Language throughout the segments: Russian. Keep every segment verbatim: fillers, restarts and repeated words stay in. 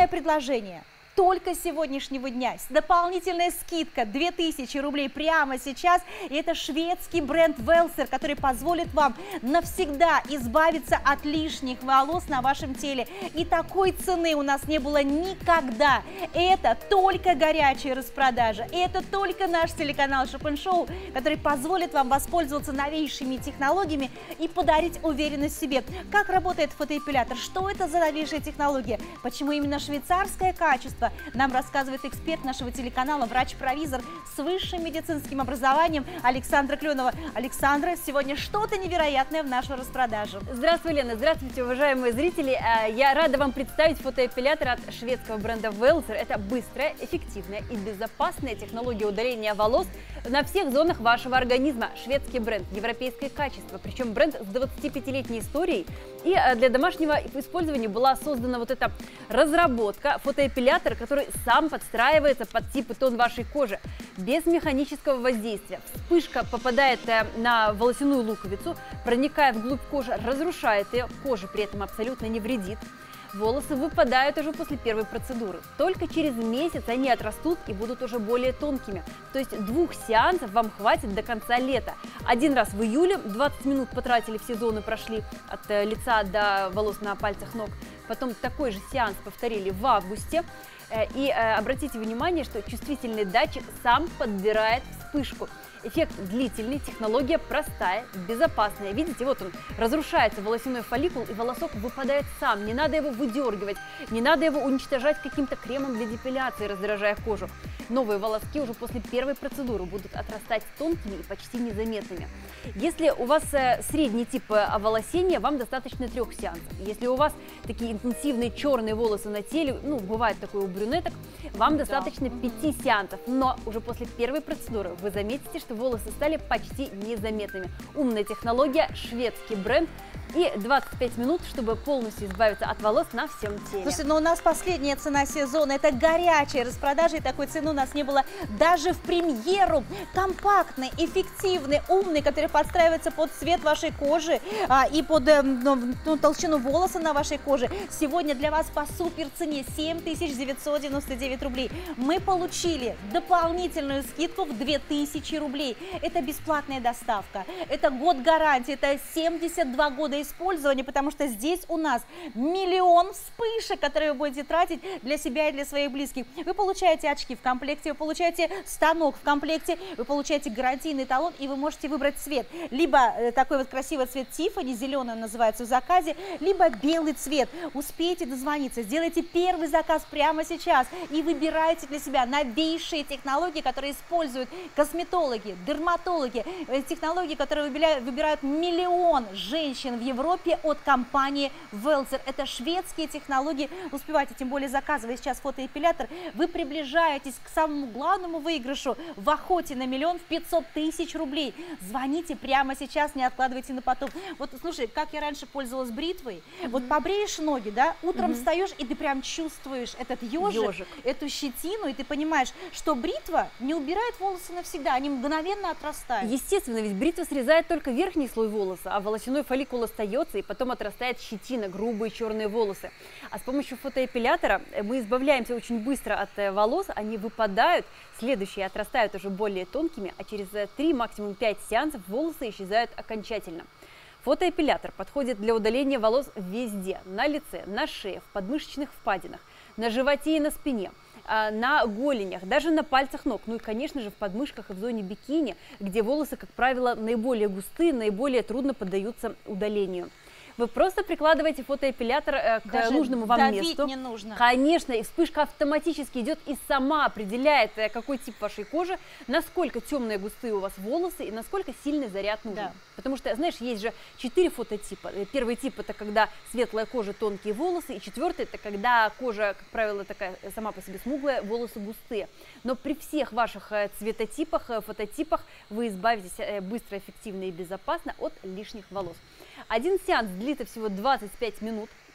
Уникальное предложение. Только с сегодняшнего дня. Дополнительная скидка две тысячи рублей прямо сейчас. И это шведский бренд Велсер, который позволит вам навсегда избавиться от лишних волос на вашем теле. И такой цены у нас не было никогда. Это только горячая распродажа. И это только наш телеканал Шопен Шоу, который позволит вам воспользоваться новейшими технологиями и подарить уверенность в себе. Как работает фотоэпилятор? Что это за новейшая технология? Почему именно швейцарское качество? Нам рассказывает эксперт нашего телеканала, врач-провизор с высшим медицинским образованием Александра Кленова. Александра, сегодня что-то невероятное в нашу распродажу. Здравствуй, Лена, здравствуйте, уважаемые зрители. Я рада вам представить фотоэпилятор от шведского бренда Велсер. Это быстрая, эффективная и безопасная технология удаления волос на всех зонах вашего организма. Шведский бренд, европейское качество, причем бренд с двадцатипятилетней историей. И для домашнего использования была создана вот эта разработка, фотоэпилятор, который сам подстраивается под тип и тон вашей кожи, без механического воздействия. Вспышка попадает на волосяную луковицу, проникая вглубь кожи, разрушает ее, кожа при этом абсолютно не вредит. Волосы выпадают уже после первой процедуры. Только через месяц они отрастут и будут уже более тонкими. То есть двух сеансов вам хватит до конца лета. Один раз в июле, двадцать минут потратили, все зоны прошли от лица до волос на пальцах ног. Потом такой же сеанс повторили в августе. И обратите внимание, что чувствительный датчик сам подбирает вспышку. Эффект длительный, технология простая, безопасная. Видите, вот он, разрушается волосяной фолликул, и волосок выпадает сам. Не надо его выдергивать, не надо его уничтожать каким-то кремом для депиляции, раздражая кожу. Новые волоски уже после первой процедуры будут отрастать тонкими и почти незаметными. Если у вас средний тип оволосения, вам достаточно трех сеансов. Если у вас такие интенсивные черные волосы на теле, ну, бывает такое у брюнеток, вам достаточно пяти сеансов. Но уже после первой процедуры вы заметите, что волосы стали почти незаметными. Умная технология, шведский бренд. И двадцать пять минут, чтобы полностью избавиться от волос на всем теле. Слушайте, но у нас последняя цена сезона. Это горячая распродажа, и такой цены у нас не было даже в премьеру. Компактный, эффективный, умный, который подстраивается под цвет вашей кожи а, и под э, ну, толщину волоса на вашей коже. Сегодня для вас по супер цене семь тысяч девятьсот девяносто девять рублей. Мы получили дополнительную скидку в две тысячи рублей. Это бесплатная доставка, это год гарантии, это семьдесят два года использования, потому что здесь у нас миллион вспышек, которые вы будете тратить для себя и для своих близких. Вы получаете очки в комплекте, вы получаете станок в комплекте, вы получаете гарантийный талон, и вы можете выбрать цвет. Либо такой вот красивый цвет Тиффани, зеленый он называется в заказе, либо белый цвет. Успейте дозвониться, сделайте первый заказ прямо сейчас и выбирайте для себя новейшие технологии, которые используют косметологи, дерматологи, технологии, которые выбирают миллион женщин в Европе от компании Велсер. Это шведские технологии. Успевайте, тем более заказывая сейчас фотоэпилятор, вы приближаетесь к самому главному выигрышу в охоте на миллион в пятьсот тысяч рублей. Звоните прямо сейчас, не откладывайте на потом. Вот слушай, как я раньше пользовалась бритвой, mm-hmm. вот побреешь ноги, да, утром mm-hmm. встаешь, и ты прям чувствуешь этот ежик, ежик, эту щетину, и ты понимаешь, что бритва не убирает волосы навсегда, они мгновенно отрастают. Естественно, ведь бритва срезает только верхний слой волоса, а волосяной фолликул остается, и потом отрастает щетина, грубые черные волосы. А с помощью фотоэпилятора мы избавляемся очень быстро от волос, они выпадают, следующие отрастают уже более тонкими, а через три, максимум пять сеансов волосы исчезают окончательно. Фотоэпилятор подходит для удаления волос везде: на лице, на шее, в подмышечных впадинах, на животе и на спине, на голенях, даже на пальцах ног, ну и, конечно же, в подмышках и в зоне бикини, где волосы, как правило, наиболее густые, наиболее трудно поддаются удалению. Вы просто прикладываете фотоэпилятор к Даже нужному вам месту. Не нужно. Конечно, и вспышка автоматически идет и сама определяет, какой тип вашей кожи, насколько темные густые у вас волосы и насколько сильный заряд нужен. Да. Потому что, знаешь, есть же четыре фототипа. Первый тип — это когда светлая кожа, тонкие волосы, и четвертый — это когда кожа, как правило, такая сама по себе смуглая, волосы густые. Но при всех ваших цветотипах, фототипах вы избавитесь быстро, эффективно и безопасно от лишних волос. Один сеанс длится всего двадцать пять минут.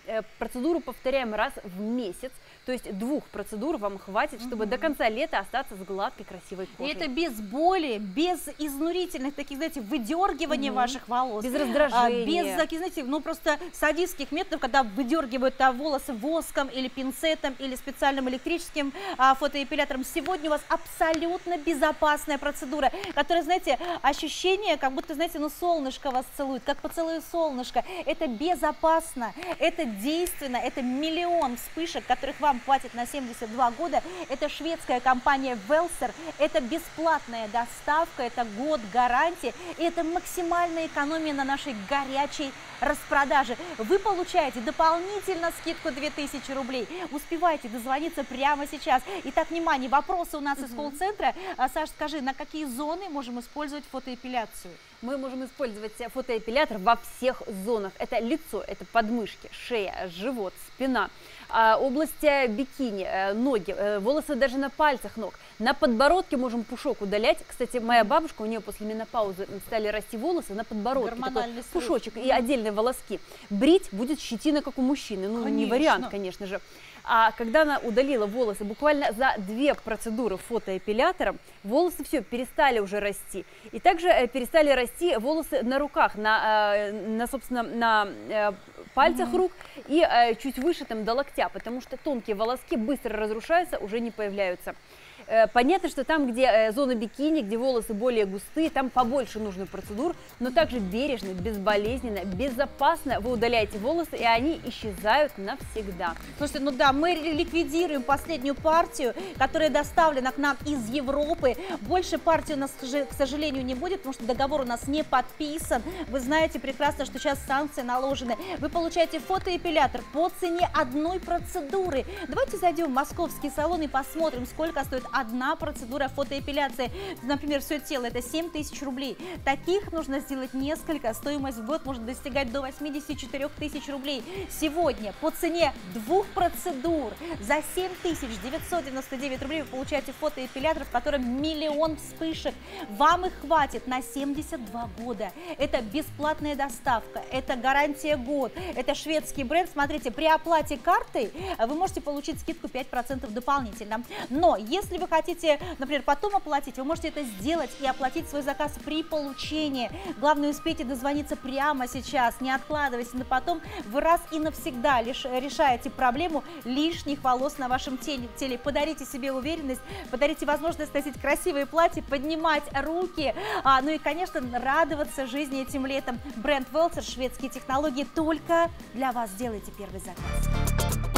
Процедуру повторяем раз в месяц, то есть двух процедур вам хватит, чтобы mm-hmm. до конца лета остаться с гладкой, красивой кожей. И это без боли, без изнурительных таких, знаете, выдергивания mm-hmm. ваших волос. Без раздражения. Без таких, знаете, ну просто садистских методов, когда выдергивают а, волосы воском или пинцетом, или специальным электрическим а, фотоэпилятором. Сегодня у вас абсолютно безопасная процедура, которая, знаете, ощущение, как будто, знаете, ну солнышко вас целует, как поцелуй солнышко. Это безопасно, это действенно, это миллион вспышек, которых вам хватит на семьдесят два года. Это шведская компания Велсер, это бесплатная доставка, это год гарантии, и это максимальная экономия на нашей горячей распродаже. Вы получаете дополнительно скидку две тысячи рублей. Успевайте дозвониться прямо сейчас. Итак, внимание, вопросы у нас угу. из колл-центра. Саша, скажи, на какие зоны можем использовать фотоэпиляцию? Мы можем использовать фотоэпилятор во всех зонах. Это лицо, это подмышки, шея, живот, спина, область бикини, ноги, волосы даже на пальцах ног. На подбородке можем пушок удалять. Кстати, моя бабушка, у нее после менопаузы стали расти волосы на подбородке. Такой пушочек и отдельные волоски. Брить будет щетина, как у мужчины. Ну, конечно. Не вариант, конечно же. А когда она удалила волосы, буквально за две процедуры фотоэпилятором, волосы все перестали уже расти. И также перестали расти волосы на руках, на, на собственно, на пальцах mm-hmm. рук и чуть выше там до локтя, потому что тонкие волоски быстро разрушаются, уже не появляются. Понятно, что там, где зона бикини, где волосы более густые, там побольше нужно процедур, но также бережно, безболезненно, безопасно вы удаляете волосы, и они исчезают навсегда. Слушайте, ну да, мы ликвидируем последнюю партию, которая доставлена к нам из Европы. Больше партий у нас, к сожалению, не будет, потому что договор у нас не подписан. Вы знаете прекрасно, что сейчас санкции наложены. Вы получаете фотоэпилятор по цене одной процедуры. Давайте зайдем в московский салон и посмотрим, сколько стоит одна процедура фотоэпиляции. Например, все тело — это семь тысяч рублей. Таких нужно сделать несколько. Стоимость в год может достигать до восьмидесяти четырёх тысяч рублей. Сегодня по цене двух процедур за семь тысяч девятьсот девяносто девять рублей вы получаете фотоэпилятор, в котором миллион вспышек. Вам их хватит на семьдесят два года. Это бесплатная доставка, это гарантия год, это шведский бренд. Смотрите, при оплате картой вы можете получить скидку пять процентов дополнительно. Но если вы хотите, например, потом оплатить, вы можете это сделать и оплатить свой заказ при получении. Главное, успейте дозвониться прямо сейчас, не откладывайте на потом. Вы раз и навсегда лишь решаете проблему лишних волос на вашем теле. теле. Подарите себе уверенность, подарите возможность носить красивые платья, поднимать руки, а, ну и, конечно, радоваться жизни этим летом. Бренд Велсер, шведские технологии только для вас. Делайте первый заказ.